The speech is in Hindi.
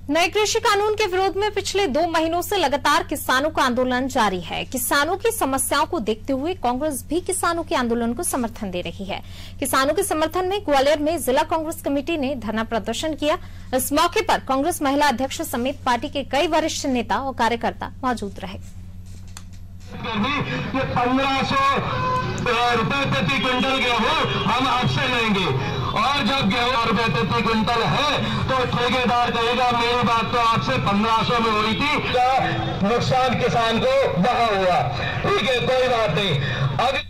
नए कृषि कानून के विरोध में पिछले 2 महीनों से लगातार किसानों का आंदोलन जारी है। किसानों की समस्याओं को देखते हुए कांग्रेस भी किसानों के आंदोलन को समर्थन दे रही है। किसानों के समर्थन में ग्वालियर में जिला कांग्रेस कमेटी ने धरना प्रदर्शन किया। इस मौके पर कांग्रेस महिला अध्यक्ष समेत पार्टी के कई वरिष्ठ नेता और कार्यकर्ता मौजूद रहे। 1500 रुपए प्रति क्विंटल गेहूं हम आपसे लेंगे और जब गेहूं रुपए प्रति क्विंटल है तो ठेकेदार कहेगा मेरी बात तो आपसे 1500 में हुई थी, नुकसान किसान को वहां हुआ। ठीक है, कोई बात नहीं। अब